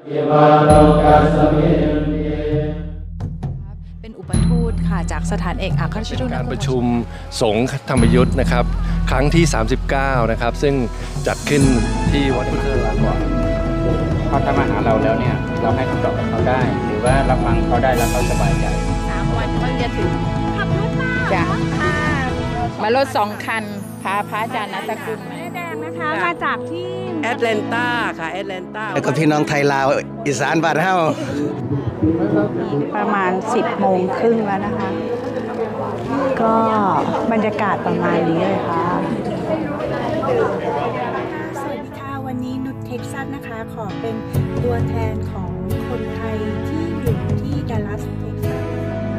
เป็นอุปทูตค่ะจากสถานเอกอัครราชทูตการประชุมสงฆ์ธรรมยุทธ์นะครับครั้งที่39นะครับซึ่งจัดขึ้นที่วัดพุทธารามเขาทำมาหาเราแล้วเนี่ยเราให้คำตอบกับเขาได้หรือว่ารับฟังเขาได้แล้วเขาสบายใจ 3 วันก็จะถึงขับรถมาจ้ะมารถ2 คันพาพระอาจารย์นัตกุลแม่แดงนะคะมาจากที่แอตแลนตาค่ะแอตแลนตาแล้วก็พี่น้องไทยลาวอีสานบ้านเฮาประมาณ10:30แล้วนะคะก็บรรยากาศประมาณนี้เลยค่ะสวัสดีค่ะวันนี้นุชเท็กซัสนะคะขอเป็นตัวแทนของคนไทยที่อยู่ที่ดัลลัสเท็กซัส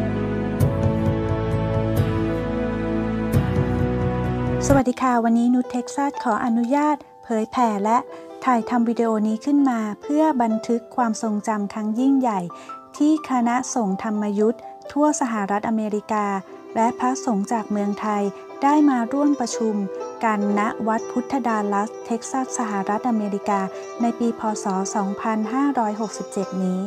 สวัสดีค่ะวันนี้นุชเท็กซัสขออนุญาตเผยแผ่และถ่ายทำวิดีโอนี้ขึ้นมาเพื่อบันทึกความทรงจำครั้งยิ่งใหญ่ที่คณะสงฆ์ธรรมยุทธ์ทั่วสหรัฐอเมริกาและพระสงฆ์จากเมืองไทยได้มาร่วมประชุมกันณวัดพุทธดัลลัสเท็กซัสสหรัฐอเมริกาในปีพ.ศ. 2567 นี้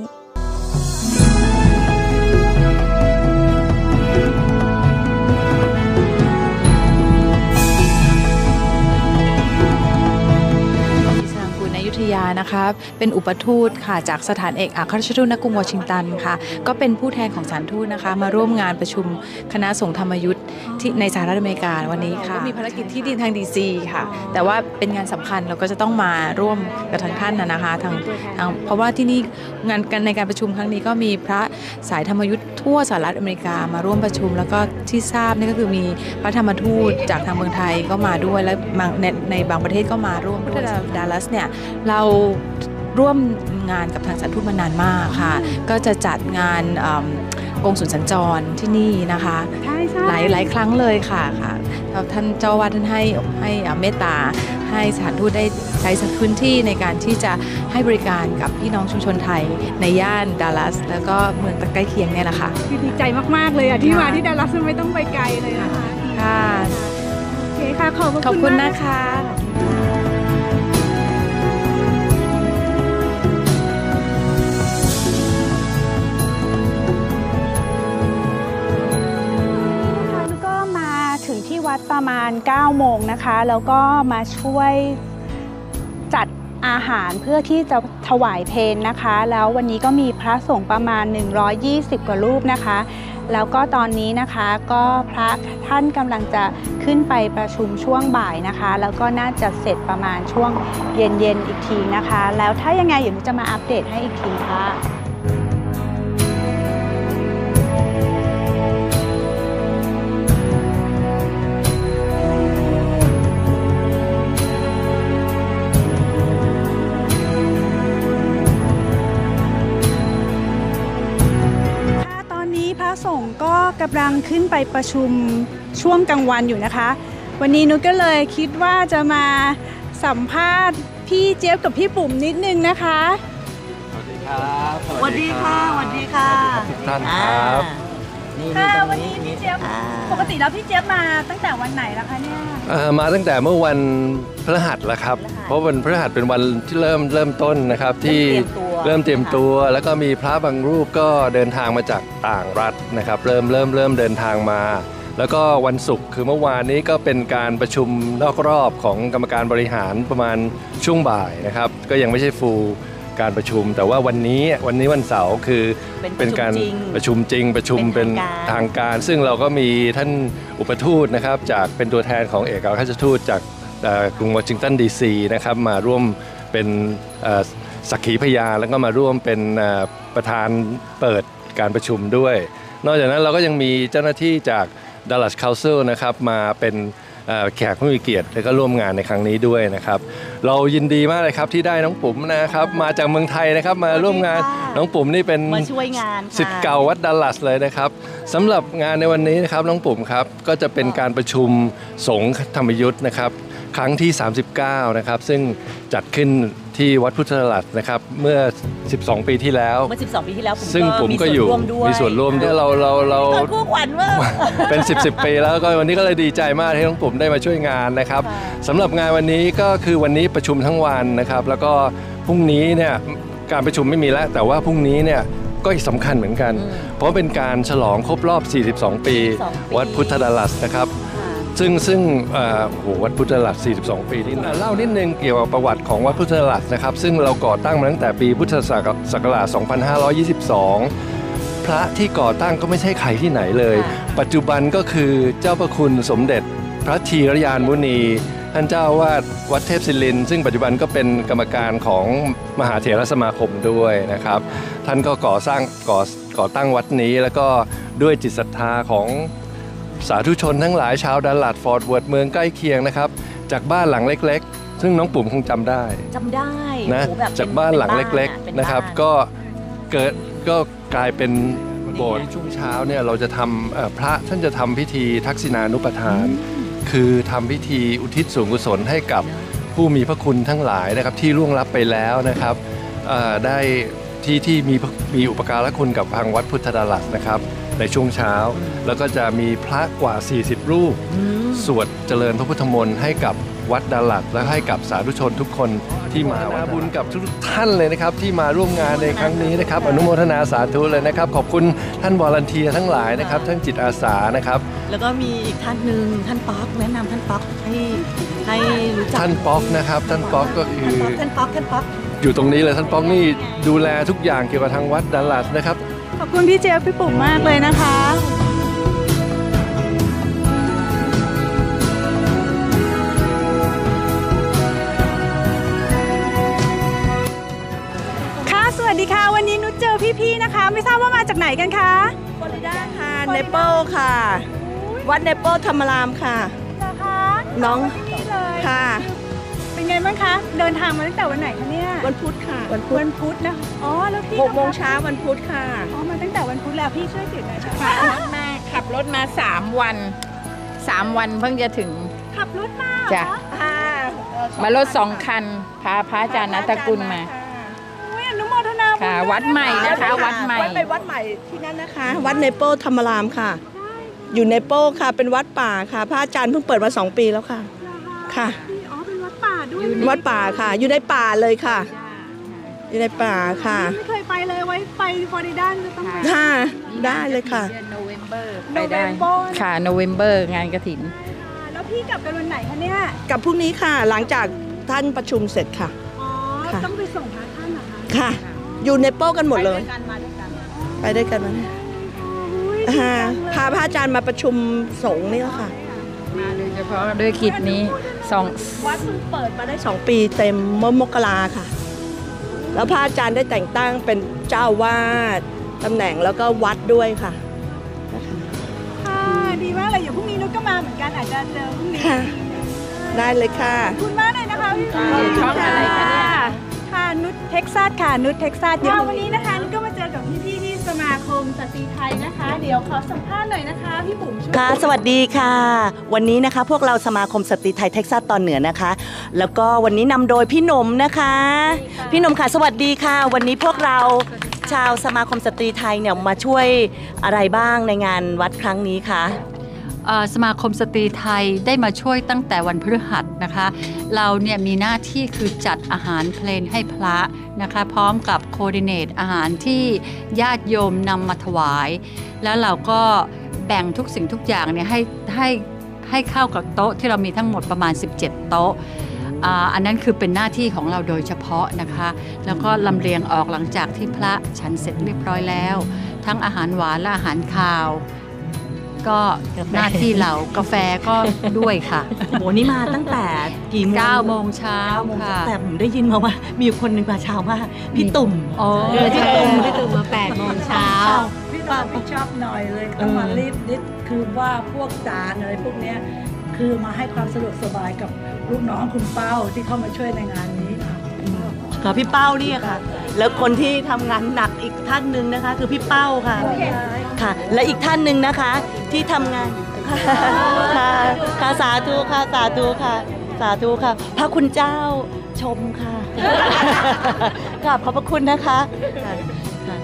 อยุธยานะคะเป็นอุปทูตค่ะจากสถานเอกอัครราชทูตณกรุงวอชิงตันค่ะก็เป็นผู้แทนของสถานทูตนะคะมาร่วมงานประชุมคณะสงฆ์ธรรมยุทธ์ที่ในสหรัฐอเมริกาวันนี้ค่ะมีภารกิจที่ดินทางDCค่ะแต่ว่าเป็นงานสำคัญเราก็จะต้องมาร่วมกับทางท่านนะคะทางเพราะว่าที่นี่งานกันในการประชุมครั้งนี้ก็มีพระสายธรรมยุทธ์ทั่วสหรัฐอเมริกามาร่วมประชุมแล้วก็ที่ทราบนี่ก็คือมีพระธรรมทูตจากทางเมืองไทยก็มาด้วยและในบางประเทศก็มาร่วมด้วยดัลลัสเนี่ยเราร่วมงานกับทางสถานทูตมานานมากค่ะก็จะจัดงานกงสุลสัญจรที่นี่นะคะหลายครั้งเลยค่ะท่านเจ้าวาดท่านให้เมตตาให้สถานทูตได้ใช้พื้นที่ในการที่จะให้บริการกับพี่น้องชุมชนไทยในย่านดัลลัสแล้วก็เมืองใกล้เคียงเนี่ยแหละค่ะดีใจมากๆเลยอ่ะที่มาที่ดัลลัสไม่ต้องไปไกลเลยนะคะค่ะโอเคค่ะขอบคุณนะคะถึงที่วัดประมาณ 9 โมงนะคะแล้วก็มาช่วยจัดอาหารเพื่อที่จะถวายเพลนะคะแล้ววันนี้ก็มีพระสงฆ์ประมาณ120 กว่ารูปนะคะแล้วก็ตอนนี้นะคะก็พระท่านกำลังจะขึ้นไปประชุมช่วงบ่ายนะคะแล้วก็น่าจะเสร็จประมาณช่วงเย็นๆอีกทีนะคะแล้วถ้ายังไงเดี๋ยวหนูจะมาอัปเดตให้อีกทีค่ะพระสงฆ์ก็กำลังขึ้นไปประชุมช่วงกลางวันอยู่นะคะวันนี้นุชก็เลยคิดว่าจะมาสัมภาษณ์พี่เจี๊ยบกับพี่ปุ๋มนิดนึงนะคะสวัสดีครับสวัสดีค่ะสวัสดีค่ะทุกท่านครับค่ะวันนี้พี่เจี๊ยบปกติแล้วพี่เจี๊ยบมาตั้งแต่วันไหนแล้วคะเนี่ยมาตั้งแต่เมื่อวันพฤหัสแล้วครับเพราะวันพฤหัสเป็นวันที่เริ่มต้นนะครับที่เริ่มเตรียมตัวแล้วก็มีพระบางรูปก็เดินทางมาจากต่างรัฐนะครับเริ่มเดินทางมาแล้วก็วันศุกร์คือเมื่อวานนี้ก็เป็นการประชุมนอกรอบของกรรมการบริหารประมาณช่วงบ่ายนะครับก็ยังไม่ใช่ฟูลการประชุมแต่ว่าวันนี้วันเสาร์คือเป็นการประชุมจริงประชุมเป็นทางการซึ่งเราก็มีท่านอุปทูตนะครับจากเป็นตัวแทนของเอกอัครราชทูตจากกรุงวอชิงตันDCนะครับมาร่วมเป็นสักขีพยานแล้วก็มาร่วมเป็นประธานเปิดการประชุมด้วยนอกจากนั้นเราก็ยังมีเจ้าหน้าที่จาก Dallas Council นะครับมาเป็นแขกผู้มีเกียรติและก็ร่วมงานในครั้งนี้ด้วยนะครับเรายินดีมากเลยครับที่ได้น้องปุ๋มนะครับมาจากเมืองไทยนะครับมาร่วมงานน้องปุ๋มนี่เป็นศิษย์เก่าวัดดัลลัสเลยนะครับสำหรับงานในวันนี้นะครับน้องปุ๋มครับก็จะเป็นการประชุมสงฆ์ธรรมยุทธ์นะครับครั้งที่39นะครับซึ่งจัดขึ้นที่วัดพุทธดัลลัสนะครับเมื่อ12 ปีที่แล้วซึ่งผมก็อยู่มีส่วนร่วมด้วยเราคู่ขวัญว่าเป็น10 ปีแล้วก็วันนี้ก็เลยดีใจมากที่น้องปุ๋มได้มาช่วยงานนะครับสำหรับงานวันนี้ก็คือวันนี้ประชุมทั้งวันนะครับแล้วก็พรุ่งนี้เนี่ยการประชุมไม่มีแล้วแต่ว่าพรุ่งนี้เนี่ยก็สำคัญเหมือนกัน เพราะเป็นการฉลองครบรอบ 42 ปี วัดพุทธดาลัสนะครับซึ่งวัดพุทธดาลัส 42 ปีนี่เล่านิดนึงเกี่ยวกับประวัติของวัดพุทธดาลัสนะครับซึ่งเราก่อตั้งมาตั้งแต่ปีพุทธศักราช 2522 พระที่ก่อตั้งก็ไม่ใช่ใครที่ไหนเลย ปัจจุบันก็คือเจ้าพระคุณสมเด็จพระธีรยานมุนีท่านเจ้าวาดวัดเทพศิรินทร์ซึ่งปัจจุบันก็เป็นกรรมการของมหาเถรสมาคมด้วยนะครับท่านก็ก่อตั้งวัดนี้แล้วก็ด้วยจิตศรัทธาของสาธุชนทั้งหลายชาวดัลลัดฟอร์ตเวิร์ธเมืองใกล้เคียงนะครับจากบ้านหลังเล็กๆซึ่งน้องปุ่มคงจำได้นะจากบ้านหลังเล็กๆนะครับก็กลายเป็นโบสถ์ช่วงเช้าเนี่ยเราจะทำพระท่านจะทำพิธีทักษิณานุปทานคือทำพิธีอุทิศส่วนกุศลให้กับผู้มีพระคุณทั้งหลายนะครับที่ล่วงลับไปแล้วนะครับได้ที่มีอุปการะคุณกับทางวัดพุทธดาลัสนะครับในช่วงเช้าแล้วก็จะมีพระกว่า40รูปสวดเจริญพระพุทธมนต์ให้กับวัดดาลัสและให้กับสาธุชนทุกคนที่มาบุญกับทุกท่านเลยนะครับที่มาร่วมงานในครั้งนี้นะครับอนุโมทนาสาธุเลยนะครับขอบคุณท่านวอลันเทียร์ทั้งหลายนะครับท่านจิตอาสานะครับแล้วก็มีอีกท่านหนึ่งท่านป๊อกแนะนำท่านป๊อกให้รู้จักท่านป๊อกนะครับท่านป๊อกก็คือท่านป๊อกอยู่ตรงนี้เลยท่านป๊อกนี่ดูแลทุกอย่างเกี่ยวกับทางวัดดัลลัสนะครับขอบคุณพี่เจฟพี่ปุ่มมากเลยนะคะสวัสดีค่ะวันนี้นุชเจอพี่ๆนะคะไม่ทราบว่ามาจากไหนกันคะฟลอริดาค่ะเนเปิลค่ะวัดเนเปิลธรรมรามค่ะน้องค่ะเป็นไงบ้างคะเดินทางมาตั้งแต่วันไหนคะเนี่ยวันพุธค่ะวันพุธนะอ๋อแล้วพี่ 6 โมงเช้าวันพุธค่ะอ๋อมาตั้งแต่วันพุธแล้วพี่ช่วยติดหน่อยค่ะขับรถมา3 วันเพิ่งจะถึงขับรถมาจ้ะมารถ2 คันพาพระอาจารย์ณัฐกุลมาอนุโมทนาค่ะวัดใหม่นะคะวัดใหม่ไปวัดใหม่ที่นั่นนะคะวัดเนเปิลธรรมรามค่ะอยู่เนเปิลค่ะเป็นวัดป่าค่ะพระอาจารย์เพิ่งเปิดมา2 ปีแล้วค่ะค่ะอ๋อเป็นวัดป่าด้วยวัดป่าค่ะอยู่ในป่าเลยค่ะอยู่ในป่าค่ะไม่เคยไปเลยไว้ไปฟลอริดาจะต้องไปค่ะได้เลยค่ะไปได้ค่ะโนเวมเบอร์งานกฐินแล้วพี่กลับกันวันไหนคะเนี่ยกลับพรุ่งนี้ค่ะหลังจากท่านประชุมเสร็จค่ะอ๋อต้องไปส่งพระท่านเหรอคะค่ะอยู่ในโป้กันหมดเลยไปด้วยกันมาพาพระอาจารย์มาประชุมสงฆ์นี่ค่ะมาโดยเฉพาะด้วยกิจนี้วัดเพิ่งเปิดมาได้2 ปีเต็มมกราค่ะแล้วพระอาจารย์ได้แต่งตั้งเป็นเจ้าวาดตำแหน่งแล้วก็วัดด้วยค่ะค่ะดีมากเลยอยู่พรุ่งนี้นุชก็มาเหมือนกันอาจจะเจอพรุ่งนี้ได้เลยค่ะขอบคุณมากเลยนะคะพี่ช่องอะไรคะเนี่ยค่ะนุชเท็กซัสค่ะนุชเท็กซัสเดี๋ยววันนี้นะคะนุชก็มาเจอกับพี่ที่สมาคมสตรีไทยนะคะเดี๋ยวขอสัมภาษณ์หน่อยนะคะพี่บุ๋มช่วยค่ะสวัสดีค่ะวันนี้นะคะพวกเราสมาคมสตรีไทยเท็กซัสตอนเหนือนะคะแล้วก็วันนี้นำโดยพี่หนมนะคะพี่หนมค่ะสวัสดีค่ะวันนี้พวกเราชาวสมาคมสตรีไทยเนี่ยมาช่วยอะไรบ้างในงานวัดครั้งนี้คะสมาคมสตรีไทยได้มาช่วยตั้งแต่วันพฤหัสนะคะเราเนี่ยมีหน้าที่คือจัดอาหารเพลนให้พระนะคะพร้อมกับโคดิเนตอาหารที่ญาติโยมนำมาถวายแล้วเราก็แบ่งทุกสิ่งทุกอย่างเนี่ยให้เข้ากับโต๊ะที่เรามีทั้งหมดประมาณ17 โต๊ะอันนั้นคือเป็นหน้าที่ของเราโดยเฉพาะนะคะแล้วก็ลำเลียงออกหลังจากที่พระฉันเสร็จเรียบร้อยแล้วทั้งอาหารหวานและอาหารคาวก็หน้าที่เรากาแฟก็ด้วยค่ะโหนี่มาตั้งแต่กี่โมง 9 โมงเช้าค่ะแต่ผมได้ยินมาว่ามีคนหนึ่งมาเช้ามากพี่ตุ่มพี่ตุ่มมา8 โมงเช้าพี่ป้าพี่ชอบหน่อยเลยต้องมารีบนิดคือว่าพวกจานอะไรพวกนี้คือมาให้ความสะดวกสบายกับลูกน้องคุณเป้าที่เข้ามาช่วยในงานนี้ค่ะพี่เป้านี่ค่ะแล้วคนที่ทำงานหนักอีกท่านหนึ่งนะคะคือพี่เป้าค่ะค่ะและอีกท่านหนึ่งนะคะที่ทำงานค่ะสาธุค่ะสาธุค่ะสาธุค่ะพระคุณเจ้าชมค่ะขอบพระคุณนะคะ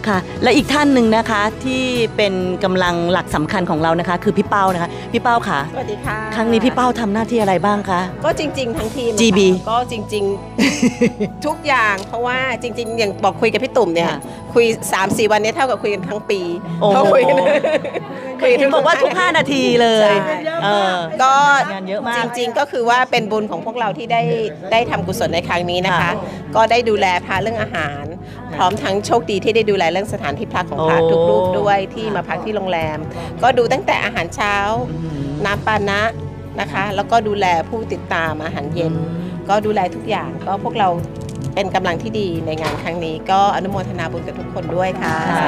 ค่ะและอีกท่านหนึ่งนะคะที่เป็นกำลังหลักสำคัญของเรานะคะคือพี่เป้านะคะพี่เป้าค่ะสวัสดีค่ะครั้งนี้พี่เป้าทำหน้าที่อะไรบ้างคะก็จริงๆทั้งทีม GB ก็จริงๆ ทุกอย่างเพราะว่าจริงๆอย่างบอกคุยกับพี่ตุ่มเนี่ยค่ะคุย 3-4 วันเนี้เท่ากับคุยกันทั้งปีโอ้โหเพราะคุยกันเห็นบอกว่าทุก5 นาทีเลยใช่ก็ก็งานเยอะมากจริงๆก็คือว่าเป็นบุญของพวกเราที่ได้ทำกุศลในครั้งนี้นะคะค่ะก็ได้ดูแลพระเรื่องอาหาร พร้อมทั้งโชคดีที่ได้ดูแลเรื่องสถานที่พักของพระโอ้ทุกรูปด้วยที่มาพักที่โรงแรม ก็ดูตั้งแต่อาหารเช้า น้ำปานะนะคะ แล้วก็ดูแลผู้ติดตามอาหารเย็น ก็ดูแลทุกอย่างก็พวกเราเป็นกำลังที่ดีในงานครั้งนี้ ก็อนุโมทนาบุญกับทุกคนด้วยค่ะ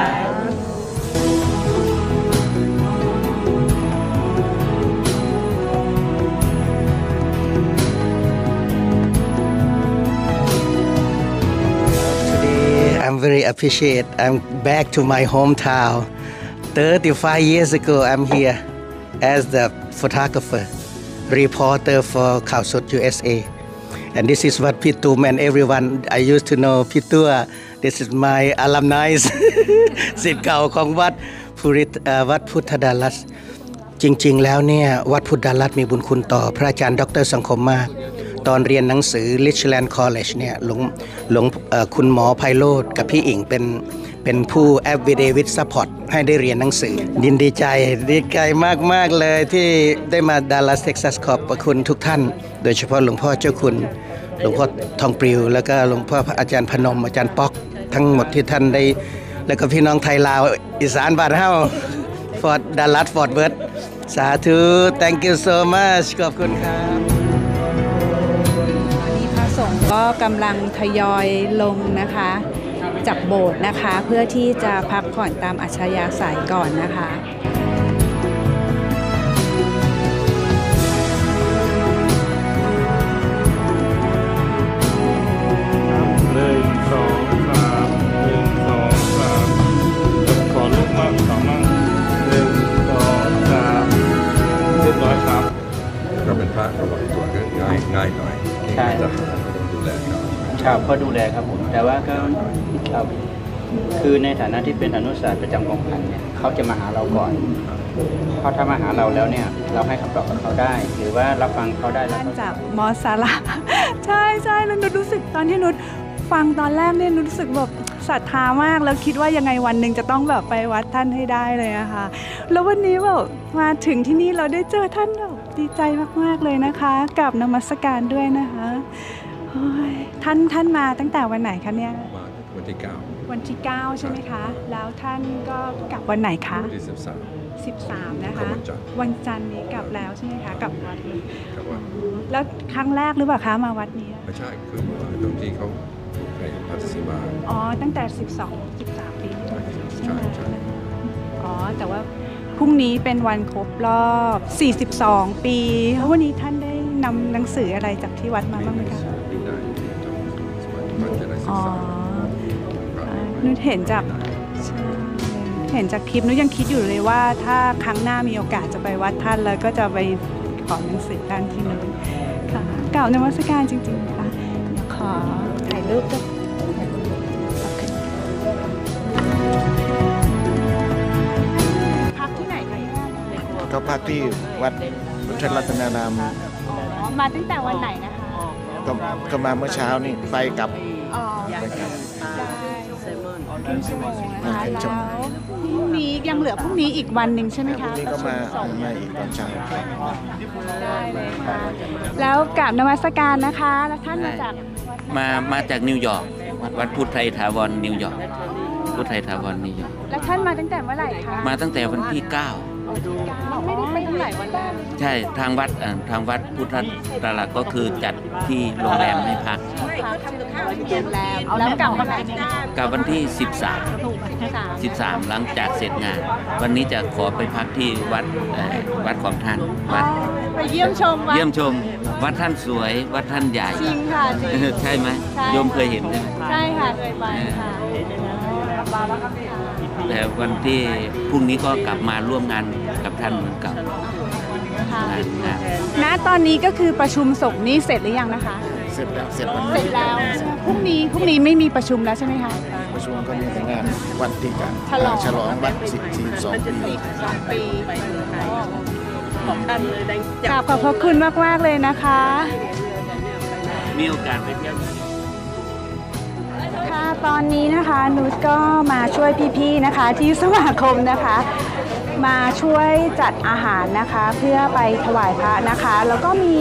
Today, I'm very appreciate. I'm back to my hometown. 35 years ago, I'm here as the photographer, reporter for Khawsut USA. And this is what Pitum and everyone I used to know Pitua. This is my alumni. ศิษย์เก่าของวัดพุทธดารัส จริงๆ แล้วเนี่ยวัดพุทธดารัสมีบุญคุณต่อพระอาจารย์ดร.สังคมมาก ตอนเรียนหนังสือ Richland College เนี่ยคุณหมอไพโรจน์กับพี่อิงเป็นผู้ Everyday with Support ให้ได้เรียนหนังสือยินดีใจมากๆเลยที่ได้มาดัลลัสเท็กซัสขอบพระคุณทุกท่าน โดยเฉพาะหลวงพ่อเจ้าคุณหลวงพ่อทองปลิวแล้วก็หลวงพ่ออาจารย์พนมอาจารย์ป๊อกทั้งหมดที่ท่านได้แล้วก็พี่น้องไทยลาวอีสานบ้านเฮาฟอร์ดดัลลัสฟอร์ดเวิร์ธสาธุ thank you so much ขอบคุณครับนี่พระสงฆ์ก็กำลังทยอยลงนะคะจากโบสถ์นะคะเพื่อที่จะพักผ่อนตามอัธยาศัยก่อนนะคะขอรูปมากสองมั่ง1 2 3เรียบร้อยครับก็เป็นพระระวังตัวก็ง่ายหน่อยใช่จะต้องดูแลเขาครับก็ดูแลครับผมแต่ว่าก็ครับคือในฐานะที่เป็นอนุสาสตร์ประจำกองพันเนี่ยเขาจะมาหาเราก่อนเพราะถ้ามาหาเราแล้วเนี่ยเราให้คำตอบกับเขาได้ หรือว่ารับฟังเขาได้แล้วท่านจากมอสซาลา ใช่แล้วนุชรู้สึกตอนที่นุชฟังตอนแรกเนี่ยนุชรู้สึกแบบศรัทธามากแล้วคิดว่ายังไงวันหนึ่งจะต้องแบบไปวัดท่านให้ได้เลยนะคะแล้ววันนี้แบบมาถึงที่นี่เราได้เจอท่านแบบดีใจมากๆเลยนะคะกับนมัสการด้วยนะคะโอ้ยท่านมาตั้งแต่วันไหนคะเนี่ยมาวันที่ 9 วันที่ 9 ใช่ไหมคะแล้วท่านก็กลับวันไหนคะที่ 13 นะคะวันจันทร์วันจันทร์นี้กลับแล้วใช่ไหมคะกลับวัดครับว่าแล้วครั้งแรกหรือเปล่าคะมาวัดนี้ไม่ใช่คือตรงที่เขาในพัทสีมาอ๋อตั้งแต่13 ปีที่แล้วใช่ไหมใช่อ๋อแต่ว่าพรุ่งนี้เป็นวันครบรอบ 42 ปีแล้ววันนี้ท่านได้นำหนังสืออะไรจากที่วัดมาบ้างไหมคะมีได้มันจะได้ศึอ๋กอษานุชเห็นจากใช่เห็นจากคลิปนุชยังคิดอยู่เลยว่าถ้าครั้งหน้ามีโอกาสจะไปวัดท่านแล้วก็จะไปขอหนังสือท่านที่นู้นค่ะกล่าวนมัสการจริงๆค่ะขอถ่ายรูปด้วยพักที่ไหนคะเนี่ยก็พักที่วัดพุทธรัตนารามมาตั้งแต่วันไหนนะคะก็มาเมื่อเช้านี่ไปกลับอ๋อไปกลับได้ครึ่งชั่วโมงนะคะครึ่งชั่วโมงแล้วพรุ่งนี้ยังเหลือพรุ่งนี้อีกวันหนึ่งใช่ไหมพรุ่คะงนี้ก็มาอีกตอนเช้าได้เลยค่ะแล้วกราบนมัสการนะคะแล้วท่านมาจากวัดมาจากนิวยอร์กวัดพุทธไทยถาวรนิวยอร์กพุทธไทยถาวรนิวยอร์กแล้วท่านมาตั้งแต่เมื่อไหร่คะมาตั้งแต่วันที่ไม่ได้ไปหลายวันแล้ว 9 ใช่ทางวัดพุทธตลาดก็คือจัดที่โรงแรมให้พักโรงแรมแล้วกลับวันไหนกับวันที่ 13 หลังจากเสร็จงาน วันนี้จะขอไปพักที่วัดของท่านวัดไปเยี่ยมชมวัดเยี่ยมชมวัดท่านสวยวัดท่านใหญ่จริงค่ะจริงใช่ไหมใช่โยมเคยเห็นใช่ไหมใช่ค่ะเคยไปค่ะแต่วันที่พรุ่งนี้ก็กลับมาร่วมงานกับท่านเหมือนเก่าค่ะงานณตอนนี้ก็คือประชุมสงฆ์นี่เสร็จหรือยังนะคะเสร็จแล้วเสร็จวันเสร็จแล้วพรุ่งนี้ไม่มีประชุมแล้วใช่ไหมคะประชุมก็มีแต่งานวันที่กันฉลองวัน42 ปีของท่านเลยได้กราบขอบพระคุณมากๆเลยนะคะมีโอกาสไปเที่ยวค่ะตอนนี้นะคะนุชก็มาช่วยพี่ๆนะคะที่สมาคมนะคะ มาช่วยจัดอาหารนะคะเพื่อไปถวายพระนะคะ แล้วก็มี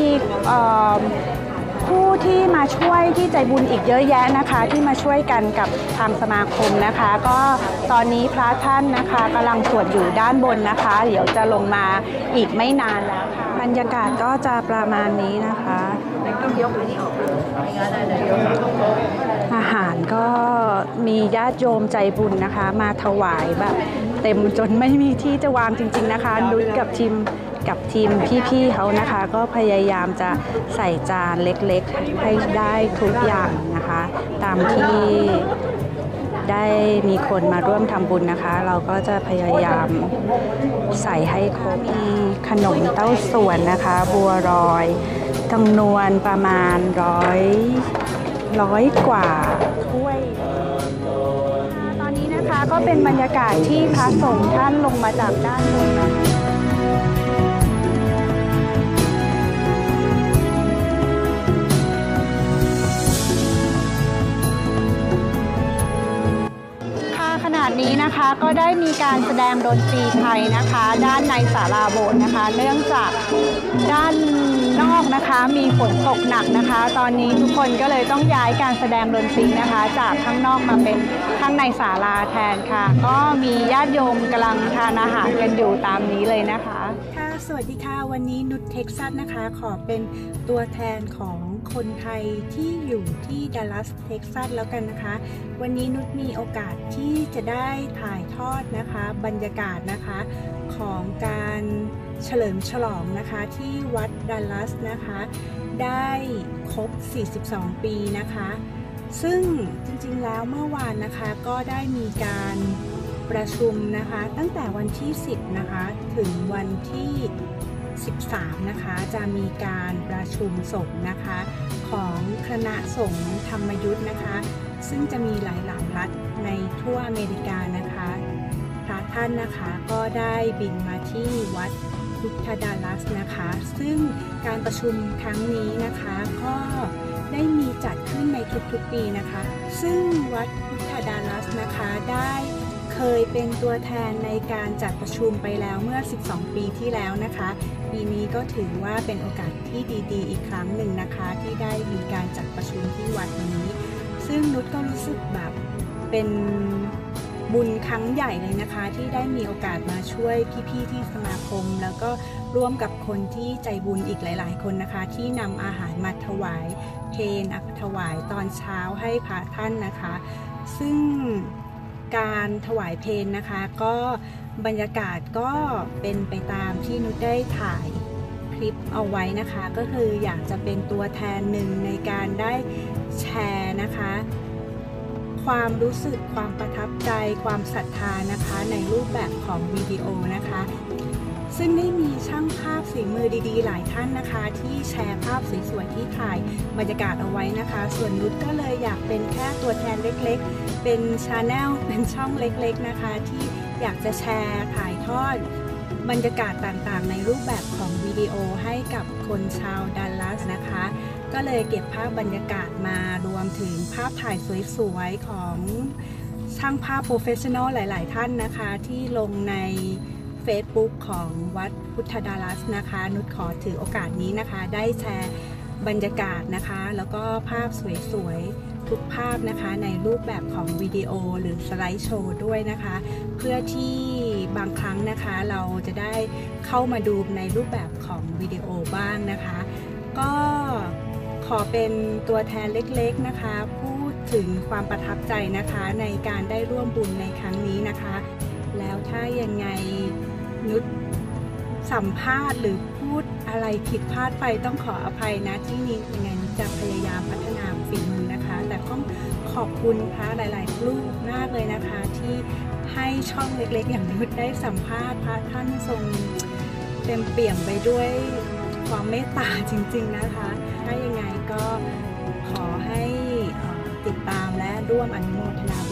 ผู้ที่มาช่วยที่ใจบุญอีกเยอะแยะนะคะที่มาช่วยกันกับทางสมาคมนะคะ ก็ตอนนี้พระท่านนะคะกำลังสวดอยู่ด้านบนนะคะ เดี๋ยวจะลงมาอีกไม่นานแล้วค่ะบรรยากาศก็จะประมาณนี้นะคะอาหารก็มีญาติโยมใจบุญนะคะมาถวายแบบเต็มจนไม่มีที่จะวางจริงๆนะคะนุชกับทีมพี่ๆเขานะคะก็พยายามจะใส่จานเล็กๆให้ได้ทุกอย่างนะคะตามที่ได้มีคนมาร่วมทำบุญนะคะเราก็จะพยายามใส่ให้ครบมีขนมเต้าส่วนนะคะบัวรอยจำนวนประมาณร้อยกว่าถ้วยตอนนี้นะคะก็เป็นบรรยากาศที่พระสงฆ์ท่านลงมาจากด้านบนนะคะขณะนี้นะคะก็ได้มีการแสดงดนตรีไทยนะคะด้านในศาลาโบสถ์นะคะ เนื่องจากด้านนอกนะคะมีฝนตกหนักนะคะ ตอนนี้ทุกคนก็เลยต้องย้ายการแสดงดนตรีนะคะจากข้างนอกมาเป็นข้างในศาลาแทนค่ะก็มีญาติโยมกำลังทานอาหารกันอยู่ตามนี้เลยนะคะค่ะสวัสดีค่ะวันนี้นุชเท็กซัสนะคะขอเป็นตัวแทนของคนไทยที่อยู่ที่ดัลลัสเท็กซัสแล้วกันนะคะวันนี้นุชมีโอกาสที่จะได้ถ่ายทอดนะคะบรรยากาศนะคะของการเฉลิมฉลองนะคะที่วัดดัลลัสนะคะได้ครบ42 ปีนะคะซึ่งจริงๆแล้วเมื่อวานนะคะก็ได้มีการประชุมนะคะตั้งแต่วันที่10นะคะถึงวันที่13นะคะจะมีการประชุมสงฆ์นะคะของคณะสงฆ์ธรรมยุทธ์นะคะซึ่งจะมีหลายๆรัฐในทั่วอเมริกานะคะพระท่านนะคะก็ได้บินมาที่วัดพุทธดัลลัสนะคะซึ่งการประชุมครั้งนี้นะคะก็ได้มีจัดขึ้นในทุกๆปีนะคะซึ่งวัดพุทธดัลลัสนะคะได้เคยเป็นตัวแทนในการจัดประชุมไปแล้วเมื่อ12 ปีที่แล้วนะคะปีนี้ก็ถือว่าเป็นโอกาสที่ดีๆอีกครั้งหนึ่งนะคะที่ได้มีการจัดประชุมที่วัดนี้ซึ่งนุชก็รู้สึกแบบเป็นบุญครั้งใหญ่เลยนะคะที่ได้มีโอกาสมาช่วยพี่ๆที่สมาคมแล้วก็ร่วมกับคนที่ใจบุญอีกหลายๆคนนะคะที่นำอาหารมาถวายเพลถวายตอนเช้าให้พระท่านนะคะซึ่งการถวายเพลนะคะก็บรรยากาศก็เป็นไปตามที่นุชได้ถ่ายคลิปเอาไว้นะคะก็คืออยากจะเป็นตัวแทนหนึ่งในการได้แชร์นะคะความรู้สึกความประทับใจความศรัทธานะคะในรูปแบบของวิดีโอนะคะซึ่งได้มีช่างภาพฝีมือดีๆหลายท่านนะคะที่แชร์ภาพสวยๆที่ถ่ายบรรยากาศเอาไว้นะคะส่วนนุชก็เลยอยากเป็นแค่ตัวแทนเล็กๆเป็นชาแนลเป็นช่องเล็กๆนะคะที่อยากจะแชร์ถ่ายทอดบรรยากาศต่างๆในรูปแบบของวิดีโอให้กับคนชาวดัลลัสนะคะก็เลยเก็บภาพบรรยากาศมารวมถึงภาพถ่ายสวยๆของช่างภาพโปรเฟชชั่นอลหลายๆท่านนะคะที่ลงใน Facebook ของวัดพุทธดัลลัสนะคะนุชขอถือโอกาสนี้นะคะได้แชร์บรรยากาศนะคะแล้วก็ภาพสวยๆทุกภาพนะคะในรูปแบบของวิดีโอหรือสไลด์โชว์ด้วยนะคะเพื่อที่บางครั้งนะคะเราจะได้เข้ามาดูในรูปแบบของวิดีโอบ้างนะคะก็ขอเป็นตัวแทนเล็กๆนะคะพูดถึงความประทับใจนะคะในการได้ร่วมบุญในครั้งนี้นะคะแล้วถ้ายังไงนุชสัมภาษณ์หรือพูดอะไรผิดพลาดไปต้องขออภัยนะที่นี้ยังไงนุชจะพยายามพัฒนาฝีมือนะคะแต่ต้องขอบคุณพระหลายๆรูปมากเลยนะคะที่ให้ช่องเล็กๆอย่างนุชได้สัมภาษณ์พระท่านทรงเต็มเปี่ยมไปด้วยความเมตตาจริงๆนะคะถ้ายังไงก็ขอให้ติดตามและร่วมอนุโมทนา